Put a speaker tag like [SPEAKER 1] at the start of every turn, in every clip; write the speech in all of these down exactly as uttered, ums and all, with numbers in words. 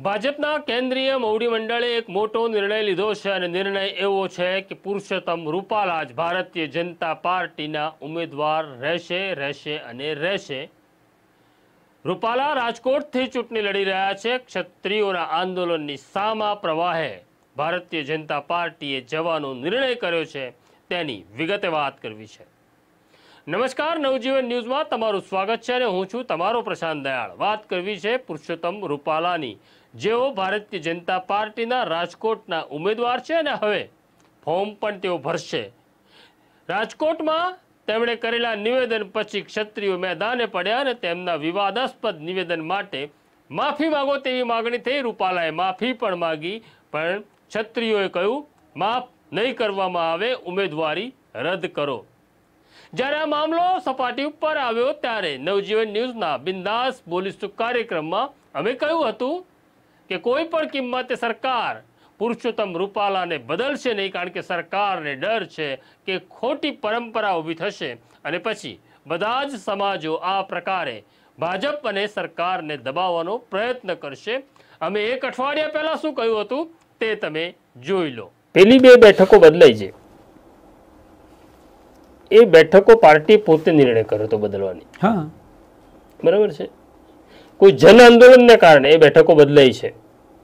[SPEAKER 1] ભાજપના કેન્દ્રીય મોવડી મંડળે એક મોટો નિર્ણય લીધો છે અને નિર્ણય એવો છે કે પુરુષોત્તમ રૂપાલા જ ભારતીય જનતા પાર્ટીના ઉમેદવાર રહેશે રહેશે અને રહેશે। રૂપાલા રાજકોટથી ચૂંટણી લડી રહ્યા છે। ક્ષત્રિયોના આંદોલનની સામા પ્રવાહે ભારતીય જનતા પાર્ટીએ જવાનો નિર્ણય કર્યો છે, તેની વિગતે વાત કરવી છે। નમસ્કાર, નવજીવન ન્યૂઝમાં તમારું સ્વાગત છે અને હું છું તમારો પ્રશાંત દયાળ। વાત કરવી છે પુરુષોત્તમ રૂપાલાની, જેઓ ભારતીય જનતા પાર્ટીના રાજકોટના ઉમેદવાર છે અને હવે ફોર્મ પણ તેઓ ભરશે। રાજકોટમાં તેમણે કરેલા નિવેદન પછી ક્ષત્રિયો મેદાને પડ્યા અને તેમના વિવાદાસ્પદ નિવેદન માટે માફી માંગો તેવી માગણી થઈ। રૂપાલાએ માફી પણ માગી, પણ ક્ષત્રિયોએ કહ્યું માફ નહીં કરવામાં આવે, ઉમેદવારી રદ કરો। જ્યારે આ મામલો સપાટી ઉપર આવ્યો ત્યારે નવજીવન ન્યૂઝના બિંદાસ બોલીશું કાર્યક્રમમાં અમે કહ્યું હતું કે કોઈ પણ કિંમતે સરકાર પુરુષોત્તમ રૂપાલાને બદલશે નહીં, કારણ કે સરકારને ડર છે કે ખોટી પરંપરા ઊભી થશે અને પછી બધા જ સમાજો આ પ્રકારે ભાજપ અને સરકારને દબાવવાનો પ્રયત્ન કરશે। અમે એક અઠવાડિયા પહેલા શું કહ્યું હતું તે તમે જોઈ લો। પેલી બે બેઠકો બદલાઈ છે, એ બેઠકો પાર્ટી પોતે નિર્ણય કર્યો તો બદલવાની।
[SPEAKER 2] હા,
[SPEAKER 1] બરાબર છે। કોઈ જન આંદોલનને કારણે એ બેઠકો બદલાઈ છે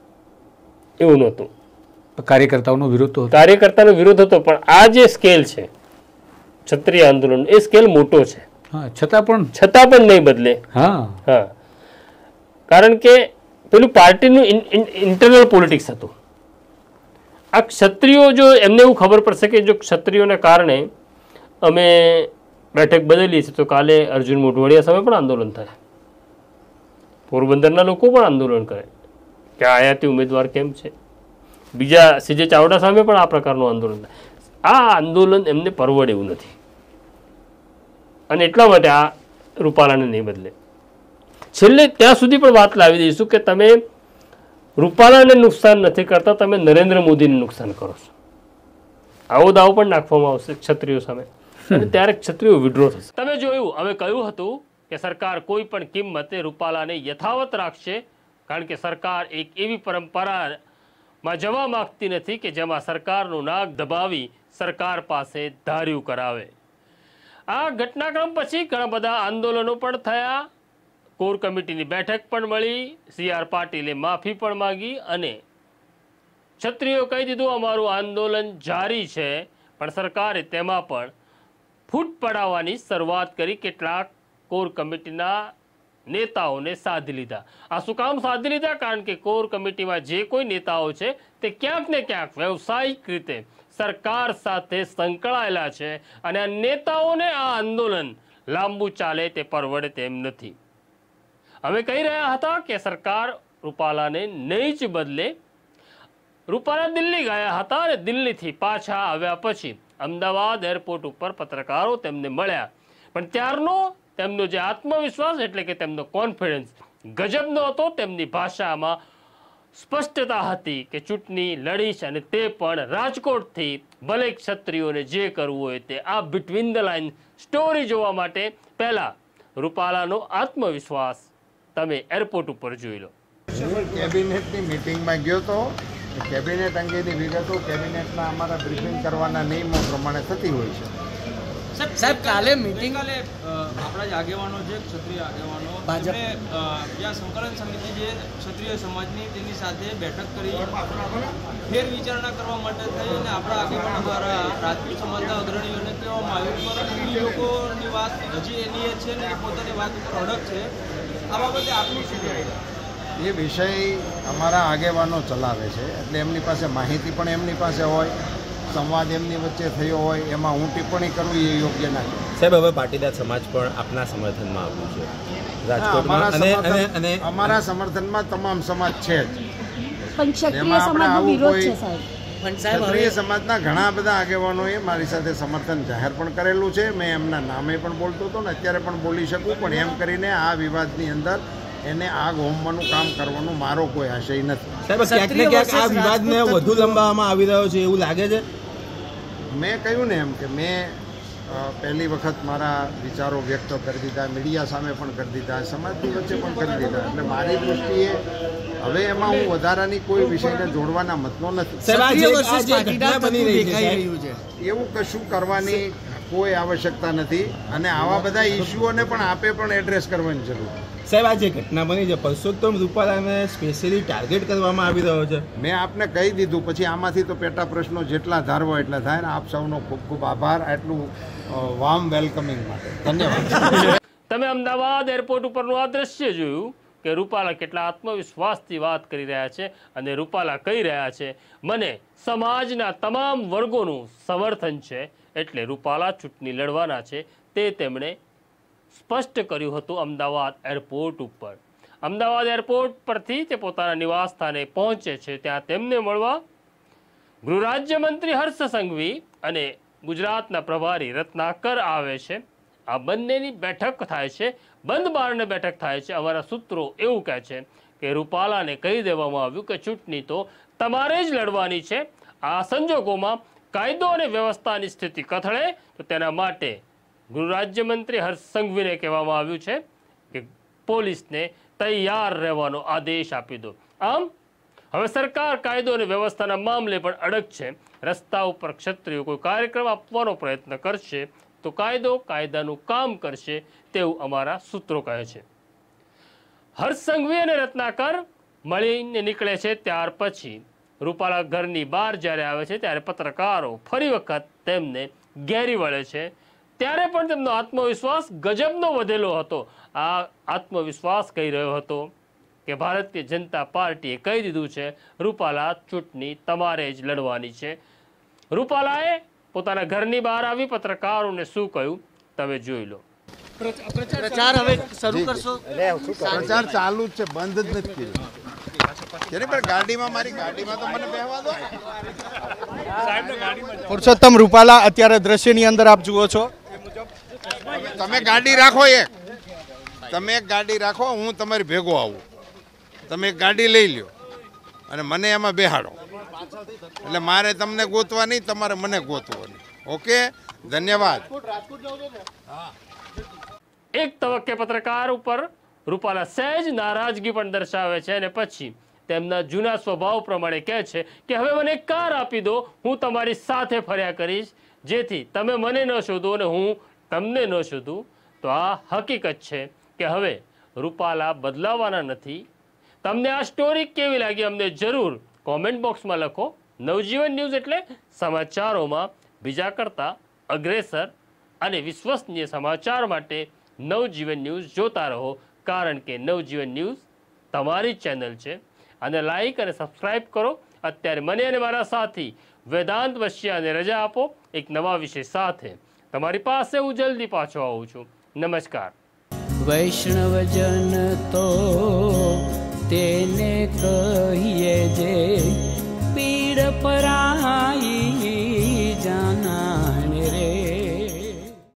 [SPEAKER 1] એવું નહોતું।
[SPEAKER 2] કાર્યકર્તાઓનો વિરોધ હતો,
[SPEAKER 1] કાર્યકર્તાનો વિરોધ હતો, પણ આ જે સ્કેલ છે ક્ષત્રિય આંદોલન, એ સ્કેલ મોટો છે।
[SPEAKER 2] હા, છતાં પણ
[SPEAKER 1] છતાં પણ નહીં બદલે।
[SPEAKER 2] હા
[SPEAKER 1] હા, કારણ કે પેલું પાર્ટીનું ઇન્ટરનલ પોલિટિક્સ હતું। આ ક્ષત્રિયો, જો એમને એવું ખબર પડશે કે જો ક્ષત્રિયોને કારણે અમે બેઠક બદલી છે તો કાલે અર્જુન મોઢવાડિયા સામે પણ આંદોલન થાય, પોરબંદરના લોકો પણ આંદોલન કરે કે આયાતી ઉમેદવાર કેમ છે, બીજા સીજે ચાવડા સામે પણ આ પ્રકારનું આંદોલન થાય। આ આંદોલન એમને પરવડે એવું નથી અને એટલા માટે આ રૂપાલાને નહીં બદલે। છેલ્લે ત્યાં સુધી પણ વાત લાવી દઈશું કે તમે રૂપાલાને નુકસાન નથી કરતા, તમે નરેન્દ્ર મોદીને નુકસાન કરો છો। આવો દાવો પણ નાખવામાં આવશે ક્ષત્રિયો સામે અને ત્યારે ક્ષત્રિયો વિડ્રો થશે। તમે જોયું, અમે કહ્યું હતું કે સરકાર કોઈ પણ કિંમતે રૂપાલાને યથાવત રાખશે, કારણ કે સરકાર એક એવી પરંપરામાં જવા માંગતી નથી કે જેમાં સરકારનું નાક દબાવી સરકાર પાસે ધાર્યું કરાવે। આ ઘટનાક્રમ પછી ઘણા બધા આંદોલનો પણ થયા, કોર કમિટીની બેઠક પણ મળી, સી આર પાટીલે માફી પણ માગી અને ક્ષત્રિયો કહી દીધું અમારું આંદોલન જારી છે, પણ સરકારે તેમાં પણ ફૂટ પડાવવાની શરૂઆત કરી। કેટલાક કોર કમિટીના નેતાઓને સાધી લીધા। આ શું કામ સાધી લીધા? કારણ કે કોર કમિટીમાં જે કોઈ નેતાઓ છે તે ક્યાંક ને ક્યાંક વ્યવસાયિક રીતે સરકાર સાથે સંકળાયેલા છે અને આ નેતાઓને આ આંદોલન લાંબુ ચાલે તે પરવડે તેમ નથી। અમે કહી રહ્યા હતા કે સરકાર રૂપાલાને નહીં જ બદલે। રૂપાલા દિલ્હી ગયા હતા અને દિલ્હીથી પાછા આવ્યા પછી અમદાવાદ એરપોર્ટ ઉપર પત્રકારો તેમને મળ્યા, પણ ત્યારનો તેમનો જે આત્મવિશ્વાસ એટલે કે તેમનો કોન્ફિડન્સ ગજબનો હતો। તેમની ભાષામાં સ્પષ્ટતા હતી કે ચૂંટણી લડીશ અને તે પણ રાજકોટથી, ભલે ક્ષત્રિયોને જે કરવું હોય તે। આ બિટવીન ધ લાઇન સ્ટોરી જોવા માટે પહેલા રૂપાલાનો આત્મવિશ્વાસ તમે એરપોર્ટ ઉપર જોઈ લો।
[SPEAKER 3] કેબિનેટની મિટિંગમાં ગયો તો કેબિનેટ અંગેની વિગતો કેબિનેટના અમારા બ્રીફિંગ કરવાના નિયમો પ્રમાણે થતી હોય છે।
[SPEAKER 4] સાહેબ, કાલે મીટિંગ કાલે આપણા જ આગેવાનો છે, ક્ષત્રિય આગેવાનો, ભાજપ જ્યાં સંકલન સમિતિ જે ક્ષત્રિય સમાજની તેની સાથે બેઠક કરી, ફેર વિચારણા કરવા માટે થઈ અને આપણા આગેવાનો દ્વારા રાજપૂત સમાજના અગ્રણીઓને કહેવામાં આવ્યું, પરંતુ એ લોકોની વાત હજી એની છે ને પોતાની વાત ઉપર અડગ છે। આ બાબતે આપનું શું કહેવું?
[SPEAKER 3] એ વિષય અમારા આગેવાનો ચલાવે છે, એટલે એમની પાસે માહિતી પણ એમની પાસે હોય, સંવાદ એમની વચ્ચે થયો હોય, એમાં હું ટિપ્પણી કરવી એ યોગ્ય નથી।
[SPEAKER 5] સાહેબ, હવે પાટીદાર સમાજ પણ આપના સમર્થનમાં આવ્યું છે રાજકોટમાં અને અને અને
[SPEAKER 3] અમારા સમર્થનમાં તમામ સમાજ છે જ,
[SPEAKER 6] પણ ક્ષત્રિય સમાજનો વિરોધ છે સાહેબ।
[SPEAKER 3] ક્ષત્રિય સમાજના ઘણા બધા આગેવાનોએ મારી સાથે સમર્થન જાહેર પણ કરેલું છે। મેં એમના નામે પણ બોલતો હતો ને અત્યારે પણ બોલી શકું, પણ એમ કરીને આ વિવાદની અંદર એને આગ હોમવાનું કામ કરવાનો મારો કોઈ આશય નથી।
[SPEAKER 5] સાહેબ, ક્યાંક ને ક્યાંક આ વિવાદને વધુ લંબાવવામાં આવી રહ્યો છે એવું લાગે છે?
[SPEAKER 3] મેં કહ્યું ને એમ કે મેં પહેલી વખત મારા વિચારો વ્યક્ત કરી દીધા, મીડિયા સામે પણ કરી દીધા, સમાજની વચ્ચે પણ કરી દીધા. એટલે મારી દૃષ્ટિએ હવે એમાં હું વધારાની કોઈ વિષયને જોડવાના મતનો નથી. એવું કશું કરવાની કોઈ આવશ્યકતા નથી અને આવા બધા ઇસ્યુઓને પણ આપે પણ એડ્રેસ કરવાની જરૂર.
[SPEAKER 7] સાહેબ, આ જે ઘટના બની છે પરસોત્તમ રૂપાલાને સ્પેશિયલી ટાર્ગેટ કરવામાં આવી રહ્યો છે.
[SPEAKER 3] મેં આપને કહી દીધું, પછી આમાંથી તો પેટા પ્રશ્નો જેટલા ધારવો એટલા થાય ને. આપ સૌનો ખૂબ ખૂબ આભાર આટલું વાર્મ વેલકમિંગ માટે. ધન્યવાદ.
[SPEAKER 1] તમે અમદાવાદ એરપોર્ટ ઉપરનું આ દ્રશ્ય જોયું કે રૂપાલા કેટલા આત્મવિશ્વાસથી વાત કરી રહ્યા છે અને રૂપાલા કહી રહ્યા છે મને સમાજના તમામ વર્ગોનું સમર્થન છે, એટલે રૂપાલા ચૂંટણી લડવાના છે. તે તેમણે સ્પષ્ટ કર્યું હતું અમદાવાદ એરપોર્ટ ઉપર. અમદાવાદ એરપોર્ટ પરથી તે પોતાના નિવાસ સ્થાને પહોંચે છે. ત્યાં તેમને મળવા ગૃહ રાજ્યમંત્રી હર્ષ સંઘવી અને ગુજરાતના પ્રભારી રત્નાકર આવે છે. આ બંનેની બેઠક થાય છે, બંધ બારણે બેઠક થાય છે. અમારા સૂત્રો એવું કહે છે કે રૂપાલાને કહી દેવામાં આવ્યું કે ચૂંટણી તો તમારે જ લડવાની છે. આ સંજોગોમાં કાયદો અને વ્યવસ્થાની સ્થિતિ કથળે તો તેના માટે ગૃહ રાજ્યમંત્રી હર્ષ સંઘવીને કહેવામાં આવ્યું છે કે પોલીસને તૈયાર રહેવાનો આદેશ આપી દો. આમ હવે સરકાર કાયદો અને વ્યવસ્થાના મામલે પણ અડગ છે. રસ્તા ઉપર ક્ષત્રિયો કોઈ કાર્યક્રમ આપવાનો પ્રયત્ન કરશે તો કાયદો કાયદાનું કામ કરશે તેવું અમારા સૂત્રો કહે છે. હર્ષ સંઘવી અને રત્નાકર મળીને નીકળે છે. ત્યાર પછી રૂપાલા ઘરની બહાર જ્યારે આવે છે ત્યારે પત્રકારો ફરી વખત તેમને ઘેરી વળે છે. ત્યારે પણ તેમનો આત્મવિશ્વાસ ગજબનો વધેલો હતો. આ આત્મવિશ્વાસ કહી રહ્યો હતો કે ભારતીય જનતા પાર્ટીએ કહી દીધું છે રૂપાલા ચૂંટણી તમારે જ લડવાની છે. રૂપાલાએ પોતાના ઘરની બહાર આવી પત્રકારોને શું કહ્યું તમે જોઈ લો.
[SPEAKER 8] પ્રચાર હવે શરૂ કરશો?
[SPEAKER 3] પ્રચાર ચાલુ જ છે, બંધ જ નથી કર્યો. જેની પર ગાડીમાં મારી ગાડીમાં તો મને બેહવા દો.
[SPEAKER 8] પુરુષોત્તમ રૂપાલા અત્યારે દ્રશ્યની અંદર આપ જુઓ છો.
[SPEAKER 3] તમે ગાડી રાખો, એક તમે એક ગાડી રાખો, હું તમારી ભેગો આવું. તમે એક ગાડી લઈ લ્યો અને મને એમાં બેહાડો. એટલે મારે તમને ગોતવા નહીં, તમારે મને ગોતવો નહીં. ઓકે, ધન્યવાદ.
[SPEAKER 1] એક તબક્કે પત્રકાર ઉપર રૂપાલા સહેજ નારાજગી પણ દર્શાવે છે અને પછી તેમના જૂના સ્વભાવ પ્રમાણે કહે છે કે હવે મને એક કાર આપી દો, હું તમારી સાથે ફર્યા કરીશ, જેથી તમે મને ન શોધો અને હું તમને ન શોધું. તો આ હકીકત છે કે હવે રૂપાલા બદલાવાના નથી. તમને આ સ્ટોરી કેવી લાગી અમને જરૂર કોમેન્ટ બોક્સમાં લખો. નવજીવન ન્યૂઝ એટલે સમાચારોમાં બીજા કરતાં અગ્રેસર અને વિશ્વસનીય સમાચાર માટે નવજીવન ન્યૂઝ જોતા રહો, કારણ કે નવજીવન ન્યૂઝ તમારી ચેનલ છે. અને લાઈક અને સબસ્ક્રાઈબ કરો. અત્યારે મને અને મારા સાથી વેદાંત વશિયાને રજા આપો. એક નવા વિષય સાથે તમારી પાસે હું જલ્દી પાછો આવું છું. નમસ્કાર.
[SPEAKER 9] વૈષ્ણવજન તો તેને કહીએ જે